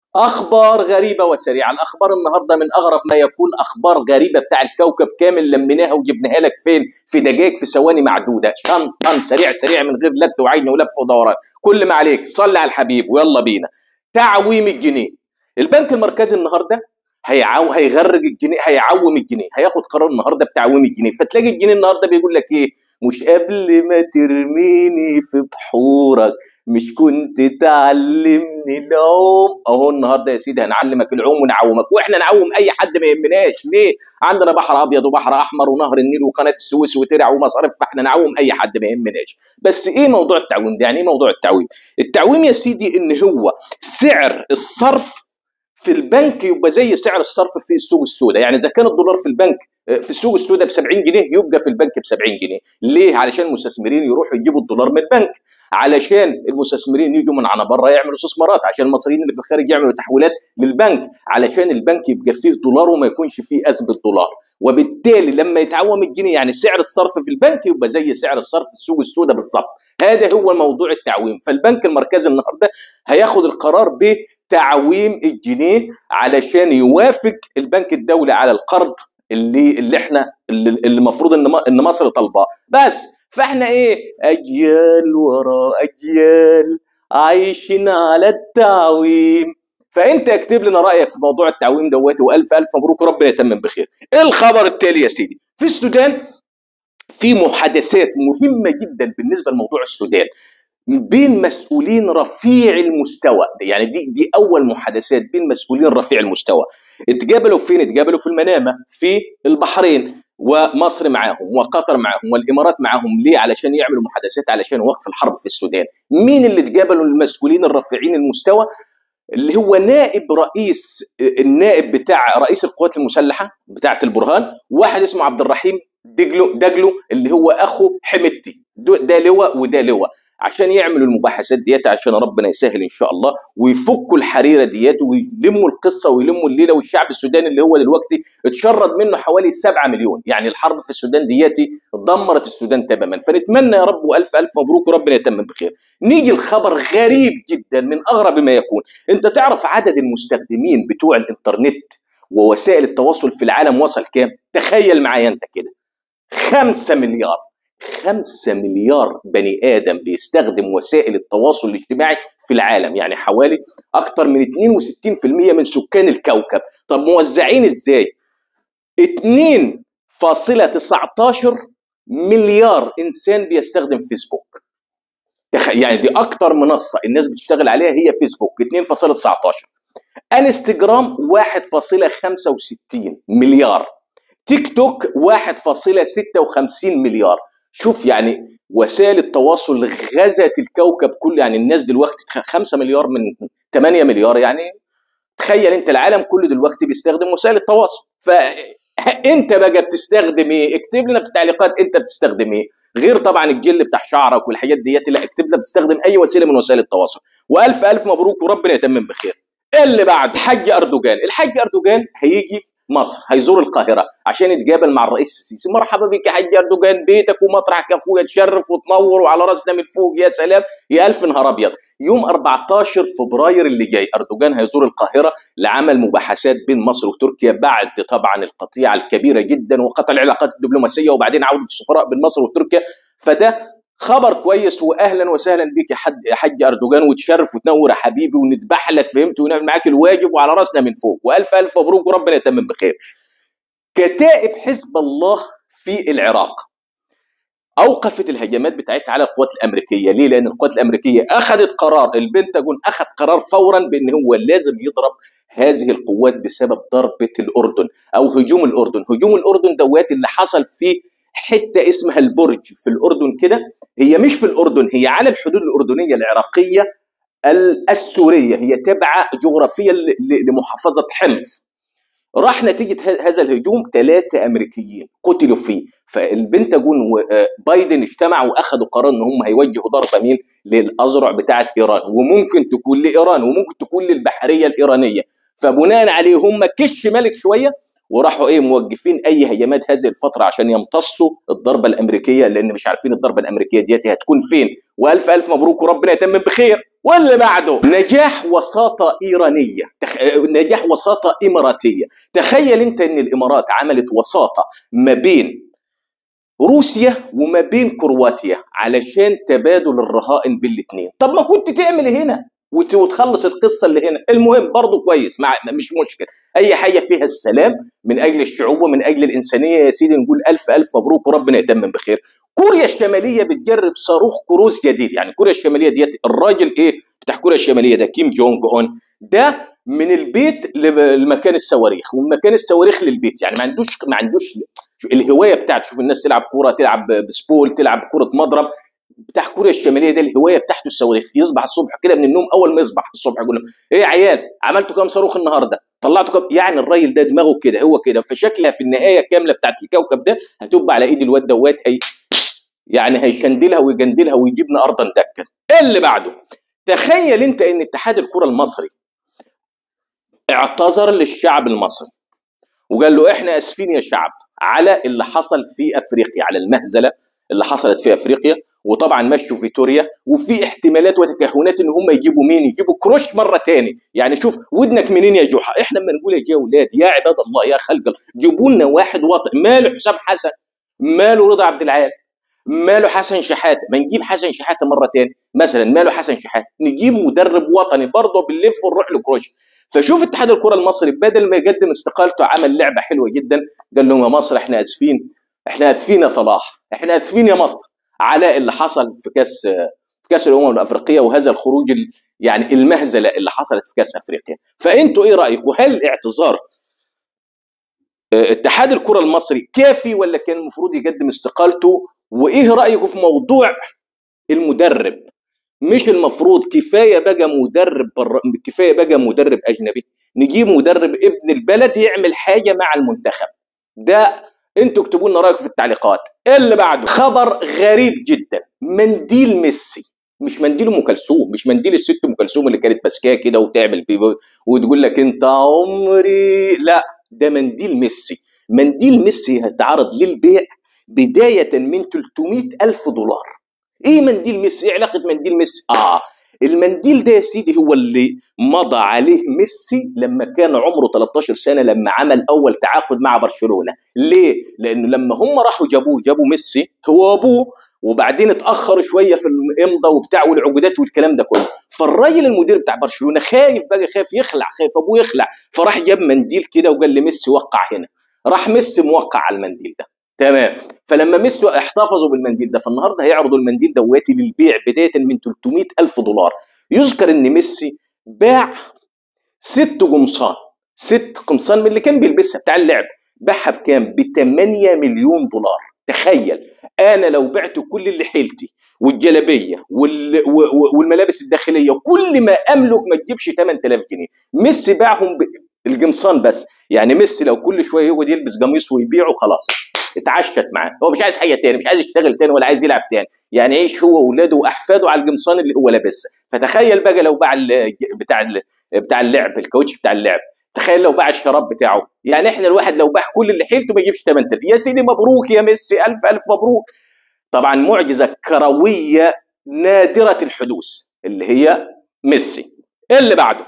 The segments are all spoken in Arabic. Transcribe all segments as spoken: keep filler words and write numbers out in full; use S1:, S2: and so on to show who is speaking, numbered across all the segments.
S1: اخبار غريبه وسريعه. الاخبار النهارده من اغرب ما يكون، اخبار غريبه بتاع الكوكب كامل لميناها وجبناها لك فين؟ في دقائق، في ثواني معدوده، شن طن سريع سريع من غير لت وعين ولف ودوران. كل ما عليك صلي على الحبيب ويلا بينا. تعويم الجنيه. البنك المركزي النهارده هيعو هيغرق الجنيه، هيعوم الجنيه، هياخد قرار النهارده بتعويم الجنيه. فتلاقي الجنيه النهارده بيقول لك ايه؟ مش قبل ما ترميني في بحورك مش كنت تعلمني العوم؟ اهو النهارده يا سيدي هنعلمك العوم ونعومك، واحنا نعوم اي حد ما يهمناش. ليه؟ عندنا بحر ابيض وبحر احمر ونهر النيل وقناه السويس وترع ومصارف، فاحنا نعوم اي حد ما يهمناش. بس ايه موضوع التعويم ده؟ يعني ايه موضوع التعويم؟ التعويم يا سيدي ان هو سعر الصرف في البنك يبقى زي سعر الصرف في السوق السوداء. يعني اذا كان الدولار في البنك في السوق السوداء ب سبعين جنيه يبقى في البنك ب سبعين جنيه. ليه؟ علشان المستثمرين يروحوا يجيبوا الدولار من البنك، علشان المستثمرين يجوا من على بره يعملوا استثمارات، عشان المصريين اللي في الخارج يعملوا تحويلات للبنك، علشان البنك يبقى فيه دولار وما يكونش فيه ازمه دولار. وبالتالي لما يتعوم الجنيه يعني سعر الصرف في البنك يبقى زي سعر الصرف في السوق السوداء بالظبط. هذا هو موضوع التعويم. فالبنك المركزي النهارده هياخد القرار بتعويم الجنيه علشان يوافق البنك الدولي على القرض اللي اللي احنا اللي المفروض ان ان مصر طالباه. بس فاحنا ايه؟ اجيال ورا اجيال عايشين على التعويم. فانت اكتب لنا رايك في موضوع التعويم دوت، والف الف مبروك وربنا يتمم بخير. ايه الخبر التالي يا سيدي؟ في السودان في محادثات مهمه جدا بالنسبه لموضوع السودان بين مسؤولين رفيع المستوى. يعني دي دي اول محادثات بين مسؤولين رفيع المستوى. اتقابلوا فين؟ اتقابلوا في المنامه في البحرين، ومصر معاهم وقطر معاهم والامارات معاهم. ليه؟ علشان يعملوا محادثات علشان وقف الحرب في السودان. مين اللي اتقابلوا المسؤولين الرفيعين المستوى؟ اللي هو نائب رئيس النائب بتاع رئيس القوات المسلحه بتاعه البرهان، واحد اسمه عبد الرحيم دجلو دجلو اللي هو اخو حمدتي، ده لواء وده لواء، عشان يعملوا المباحثات ديت، عشان ربنا يسهل ان شاء الله ويفكوا الحريره ديت ويلموا القصه ويلموا الليله. والشعب السوداني اللي هو دلوقتي اتشرد منه حوالي سبعة مليون. يعني الحرب في السودان ديت دمرت السودان تماما. فنتمنى يا رب والف الف مبروك وربنا يتمم بخير. نيجي الخبر غريب جدا من اغرب ما يكون. انت تعرف عدد المستخدمين بتوع الانترنت ووسائل التواصل في العالم وصل كام؟ تخيل معايا انت كده، خمسة مليار. خمسة مليار بني آدم بيستخدم وسائل التواصل الاجتماعي في العالم، يعني حوالي أكثر من اثنين وستين بالمئة من سكان الكوكب. طب موزعين إزاي؟ اثنين فاصلة تسعة عشر مليار إنسان بيستخدم فيسبوك. يعني دي أكثر منصة الناس بتشتغل عليها هي فيسبوك، اثنين فاصلة تسعة عشر. انستجرام واحد فاصلة خمسة وستين مليار. تيك توك واحد فاصلة ستة وخمسين مليار. شوف يعني وسائل التواصل غزت الكوكب كله. يعني الناس دلوقتي خمسة مليار من ثمانية مليار، يعني تخيل انت العالم كله دلوقتي بيستخدم وسائل التواصل. فانت بقى بتستخدم ايه؟ اكتب لنا في التعليقات انت بتستخدم ايه، غير طبعا الجل بتاع شعرك والحاجات ديت. لا، اكتب لنا بتستخدم اي وسيله من وسائل التواصل. والف الف مبروك وربنا يتمم بخير. اللي بعد حج اردوغان. الحج اردوغان هيجي مصر، هيزور القاهره عشان يتقابل مع الرئيس السيسي. مرحبا بك يا حاج اردوغان، بيتك ومطرحك يا اخويا، تشرف وتنور وعلى راسنا من فوق. يا سلام، يا الف نهار ابيض. يوم أربعة عشر فبراير اللي جاي اردوغان هيزور القاهره لعمل مباحثات بين مصر وتركيا بعد طبعا القطيعه الكبيره جدا وقطع العلاقات الدبلوماسيه وبعدين عوده السفراء بين مصر وتركيا. فده خبر كويس، واهلا وسهلا بيك يا حد يا حاج اردوغان، وتشرف وتنور يا حبيبي ونذبح لك، فهمت، ونعمل معاك الواجب وعلى راسنا من فوق. والف الف مبروك وربنا يتمم بخير. كتائب حزب الله في العراق اوقفت الهجمات بتاعتها على القوات الامريكيه. ليه؟ لان القوات الامريكيه اخذت قرار، البنتاجون اخذ قرار فورا بان هو لازم يضرب هذه القوات بسبب ضربه الاردن او هجوم الاردن. هجوم الاردن دوات اللي حصل في حته اسمها البرج في الاردن كده. هي مش في الاردن، هي على الحدود الاردنيه العراقيه السوريه، هي تابعه جغرافيا لمحافظه حمص. راح نتيجه هذا الهجوم ثلاثه امريكيين قتلوا فيه. فالبنتاجون وبايدن اجتمعوا واخذوا قرار ان هم هيوجهوا ضربه مين؟ للاذرع بتاعه ايران، وممكن تكون لايران وممكن تكون للبحريه الايرانيه. فبناء عليه هم كش ملك شويه وراحوا ايه موقفين اي هجمات هذه الفتره عشان يمتصوا الضربه الامريكيه، لان مش عارفين الضربه الامريكيه ديت هتكون فين. والف الف مبروك وربنا يتمم بخير. واللي بعده نجاح وساطة إيرانية، تخ... نجاح وساطة إماراتية. تخيل أنت أن الإمارات عملت وساطة ما بين روسيا وما بين كرواتيا علشان تبادل الرهائن بالاثنين. طب ما كنت تعمل هنا وتخلص القصة اللي هنا. المهم برضو كويس، مع... مش مشكلة، أي حاجة فيها السلام من أجل الشعوب ومن أجل الإنسانية يا سيدي. نقول ألف ألف مبروك وربنا يتمم بخير. كوريا الشماليه بتجرب صاروخ كروز جديد. يعني كوريا الشماليه ديت الراجل ايه بتاع كوريا الشماليه ده كيم جونج اون ده من البيت لمكان الصواريخ ومن مكان الصواريخ للبيت. يعني ما عندوش ما عندوش الهوايه بتاعته. شوف الناس تلعب كوره، تلعب بسبول، تلعب كره مضرب. بتاع كوريا الشماليه ده الهوايه بتاعته الصواريخ. يصبح الصبح كده من النوم، اول ما يصبح الصبح يقول لهم ايه يا عيال عملتوا كام صاروخ النهارده؟ طلعتوا كام؟ يعني الراجل ده دماغه كده، هو كده. فشكلها في النهايه كامله بتاعت الكوكب ده هتبقى على ايد الواد دوات. هي يعني هيشندلها ويجندلها ويجيبنا ارضا دكا. اللي بعده تخيل انت ان اتحاد الكره المصري اعتذر للشعب المصري وقال له احنا اسفين يا شعب على اللي حصل في افريقيا، على المهزله اللي حصلت في افريقيا. وطبعا مشوا فيتوريا، وفي احتمالات وتكهنات ان هم يجيبوا مين؟ يجيبوا كروش مره تاني. يعني شوف ودنك منين يا جحا؟ احنا لما نقول يا اولاد يا عباد الله يا خلق جيبوا لنا واحد وطني. ماله حسام حسن؟ ماله رضا عبد العال؟ ماله حسن شحاته؟ ما نجيب حسن شحاته مره تاني مثلا. ماله حسن شحاته؟ نجيب مدرب وطني برضه بنلف ونروح لكروش. فشوف اتحاد الكره المصري بدل ما يقدم استقالته عمل لعبه حلوه جدا. قال لهم يا مصر احنا اسفين، احنا اسفين يا صلاح، احنا اسفين يا مصر على اللي حصل في كاس في كاس الامم الافريقيه وهذا الخروج يعني المهزله اللي حصلت في كاس افريقيا. فانتوا ايه رايكم؟ هل اعتذار اتحاد الكره المصري كافي ولا كان المفروض يقدم استقالته؟ وايه رايكم في موضوع المدرب؟ مش المفروض كفايه بقى مدرب بر... كفايه بقى مدرب اجنبي، نجيب مدرب ابن البلد يعمل حاجه مع المنتخب ده؟ انتوا اكتبوا لنا رايكم في التعليقات. اللي بعده خبر غريب جدا، منديل ميسي. مش منديل ام كلثوم، مش منديل الست ام كلثوم اللي كانت ماسكاه كده وتعمل بيه وتقول لك انت عمري، لا ده منديل ميسي. منديل ميسي هيتعرض للبيع بدايه من ثلاثمائة ألف دولار. ايه منديل ميسي؟ ايه علاقه منديل ميسي؟ اه المنديل ده يا سيدي هو اللي مضى عليه ميسي لما كان عمره ثلاثة عشر سنه، لما عمل اول تعاقد مع برشلونه. ليه؟ لانه لما هم راحوا جابوه جابوا ميسي هو ابوه، وبعدين اتاخروا شويه في الامضاء وبتاع والعقودات والكلام ده كله. فالراجل المدير بتاع برشلونه خايف بقى، خايف يخلع، خايف ابوه يخلع، فراح جاب منديل كده وقال لميسي وقع هنا. راح ميسي موقع على المنديل ده. تمام. فلما ميسي احتفظوا بالمنديل ده، فالنهارده هيعرضوا المنديل دواتي للبيع بدايه من ثلاثمائة ألف دولار. يذكر ان ميسي باع ست قمصان، ست قمصان من اللي كان بيلبسها بتاع اللعب، باعها بكام؟ ب ثمانية مليون دولار. تخيل انا لو بعت كل اللي حيلتي والجلابيه وال... والملابس الداخليه وكل ما املك ما تجيبش ثمانية آلاف جنيه. ميسي باعهم ب... القمصان بس. يعني ميسي لو كل شويه يقعد يلبس قميص ويبيعه خلاص اتعشت معاه، هو مش عايز حاجه تاني، مش عايز يشتغل تاني ولا عايز يلعب تاني، يعني يعيش هو واولاده واحفاده على القمصان اللي هو لابسها. فتخيل بقى لو باع بتاع بتاع اللعب الكاوتش بتاع اللعب، تخيل لو باع الشراب بتاعه. يعني احنا الواحد لو باع كل اللي حيلته ما يجيبش ثمانية آلاف. يا سيدي مبروك يا ميسي، الف الف مبروك. طبعا معجزه كرويه نادره الحدوث اللي هي ميسي. اللي بعده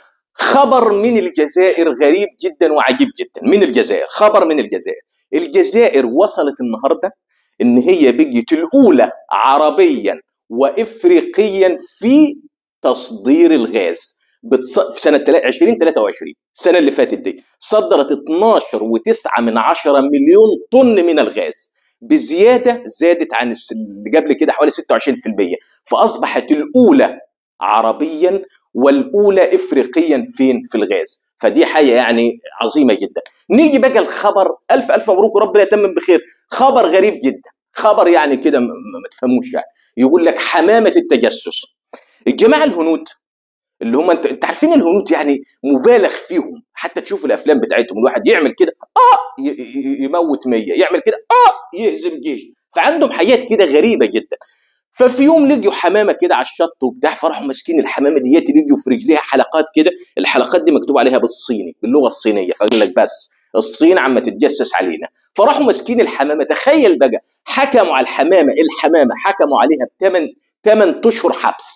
S1: خبر من الجزائر غريب جدا وعجيب جدا. من الجزائر، خبر من الجزائر. الجزائر وصلت النهارده ان هي بقت الاولى عربيا وافريقيا في تصدير الغاز. بتص... في سنه ألفين وثلاثة وعشرين السنه اللي فاتت دي صدرت اثناشر فاصلة تسعة من عشرة مليون طن من الغاز، بزياده زادت عن اللي قبل كده حوالي ستة وعشرين بالمئة. فاصبحت الاولى عربيا والاولى افريقيا فين؟ في الغاز. فدي حاجه يعني عظيمه جدا. نيجي بقى الخبر، الف الف مبروك وربنا يتمم بخير. خبر غريب جدا، خبر يعني كده ما تفهموش. يعني يقول لك حمامه التجسس. الجماعه الهنود اللي هم انت, انت عارفين الهنود يعني مبالغ فيهم، حتى تشوف الافلام بتاعتهم الواحد يعمل كده اه يموت مية، يعمل كده اه يهزم جيش. فعندهم حاجات كده غريبه جدا. ففي يوم لقيوا حمامه كده على الشط وبتاع، فراحوا ماسكين الحمامه ديت لقيوا في رجليها حلقات كده، الحلقات دي مكتوب عليها بالصيني باللغه الصينيه. فقال لك بس الصين عم تتجسس علينا. فراحوا ماسكين الحمامه. تخيل بقى حكموا على الحمامه الحمامه حكموا عليها بثمان ثمان اشهر حبس.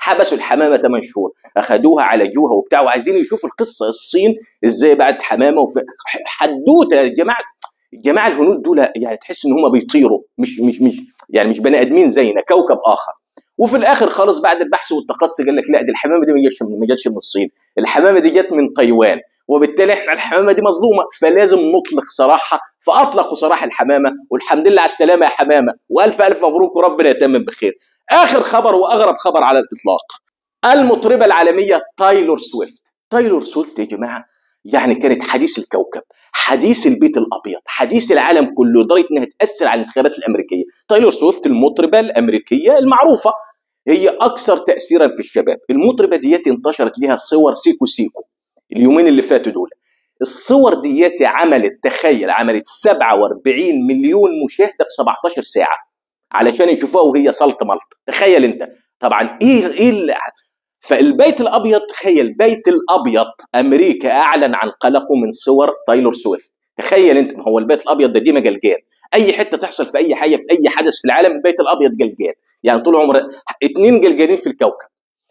S1: حبسوا الحمامه ثمان شهور، اخذوها عالجوها وبتاع، وعايزين يشوفوا القصه الصين ازاي بعد حمامه وف... حدوته يا جماعه. الجماعه الهنود دول يعني تحس ان هم بيطيروا، مش مش مش يعني مش بني ادمين زينا، كوكب اخر. وفي الاخر خالص بعد البحث والتقصي قال لك لا، دي الحمامه دي ما جاتش ما جاتش من الصين، الحمامه دي جت من تايوان، وبالتالي احنا الحمامه دي مظلومه، فلازم نطلق سراحها. فاطلقوا سراح الحمامه، والحمد لله على السلامه يا حمامه، والف الف مبروك وربنا يتمم بخير. اخر خبر واغرب خبر على الاطلاق، المطربه العالميه تايلور سويفت. تايلور سويفت يا جماعه يعني كانت حديث الكوكب، حديث البيت الابيض، حديث العالم كله، لدرجه انها تاثر على الانتخابات الامريكيه. تايلور سويفت المطربه الامريكيه المعروفه، هي اكثر تاثيرا في الشباب. المطربه دياتي انتشرت لها صور سيكو سيكو اليومين اللي فاتوا دول. الصور دياتي عملت، تخيل، عملت سبعة وأربعين مليون مشاهده في سبعتاشر ساعه علشان يشوفوها وهي سلط ملط. تخيل انت. طبعا ايه ايه فالبيت الابيض، تخيل بيت الابيض امريكا اعلن عن قلقه من صور تايلور سويفت. تخيل انت، ما هو البيت الابيض ده ديما جلجال، اي حته تحصل في اي حاجه في اي حدث في العالم البيت الابيض جلجال، يعني طول عمره اتنين جلجالين في الكوكب،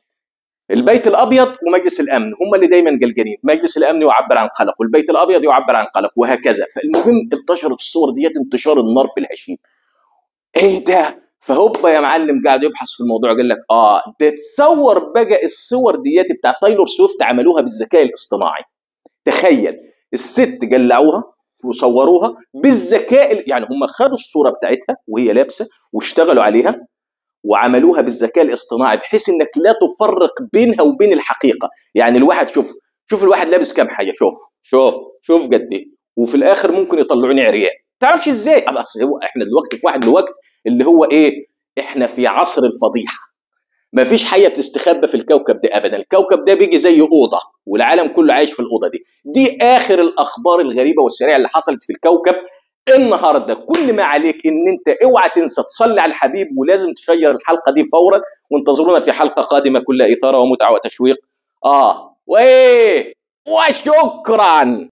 S1: البيت الابيض ومجلس الامن، هم اللي دايما جلجالين، مجلس الامن يعبر عن قلق والبيت الابيض يعبر عن قلق وهكذا. فالمهم انتشرت الصور ديت انتشار النار في الهشيم. ايه ده؟ فهوبا يا معلم قاعد يبحث في الموضوع، قال لك اه ده تصور بقى الصور ديت بتاع تايلور سويفت عملوها بالذكاء الاصطناعي. تخيل الست قلعوها وصوروها بالذكاء، يعني هم خدوا الصوره بتاعتها وهي لابسه واشتغلوا عليها وعملوها بالذكاء الاصطناعي بحيث انك لا تفرق بينها وبين الحقيقه. يعني الواحد شوف شوف الواحد لابس كام حاجه، شوف شوف شوف قد ايه، وفي الاخر ممكن يطلعوني عريان. تعرفش ازاي؟ بس هو احنا دلوقتي في واحد الوقت اللي هو ايه، احنا في عصر الفضيحه، ما فيش حاجه بتستخبى في الكوكب ده ابدا. الكوكب ده بيجي زي اوضه والعالم كله عايش في الاوضه دي. دي اخر الاخبار الغريبه والسريعه اللي حصلت في الكوكب النهارده. كل ما عليك ان انت اوعى تنسى تصلي على الحبيب، ولازم تشير الحلقه دي فورا، وانتظرونا في حلقه قادمه كلها اثاره ومتعه وتشويق. اه وايه وشكرا.